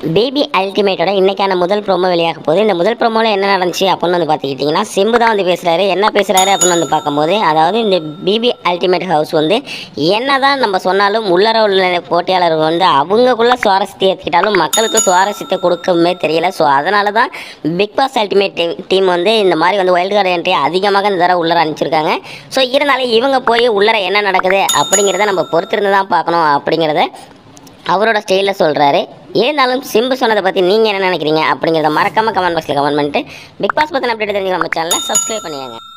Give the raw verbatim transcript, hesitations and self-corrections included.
Baby அல்டிமேட்டோட இன்றைக்கான முதல் promo வெளியாக போகுது. இந்த முதல் ப்ரோமோவில் என்ன நடந்துச்சு அப்படின்னு வந்து பார்த்துக்கிட்டிங்கன்னா, சிம்பு தான் வந்து பேசுகிறாரு. என்ன பேசுகிறாரு அப்படின்னு வந்து பார்க்கும்போது, அதாவது இந்த பேபி அல்டிமேட் ஹவுஸ் வந்து என்ன தான் நம்ம சொன்னாலும் உள்ளர உள்ள போட்டியாளர்கள் வந்து அவங்களுக்குள்ள சுவாரஸ்யத்தை ஏற்றிக்கிட்டாலும் மக்களுக்கு சுவாரஸ்யத்தை கொடுக்கவே தெரியல. ஸோ அதனால தான் Bigg Boss ultimate team team வந்து இந்த மாதிரி வந்து வைல்டு கார்டு என்ட்ரி அதிகமாக இந்த தடவை உள்ளர அனுப்பிச்சிருக்காங்க. ஸோ இதனால இவங்க போய் உள்ளர என்ன நடக்குது அப்படிங்கிறத நம்ம பொறுத்திருந்து தான் பார்க்கணும் அப்படிங்கிறத அவரோட ஸ்டைலில் சொல்கிறாரு. இருந்தாலும் சிம்பு சொன்னதை பற்றி நீங்கள் என்ன நினைக்கிறீங்க அப்படிங்கிறத மறக்காமல் கமெண்ட் பாக்ஸில் கமெண்ட் பண்ணிட்டு பிக் பாஸ் பற்றின அப்டேட் தெரிஞ்சுக்க நம்ம சேனலை சப்ஸ்கிரைப் பண்ணிடுங்க.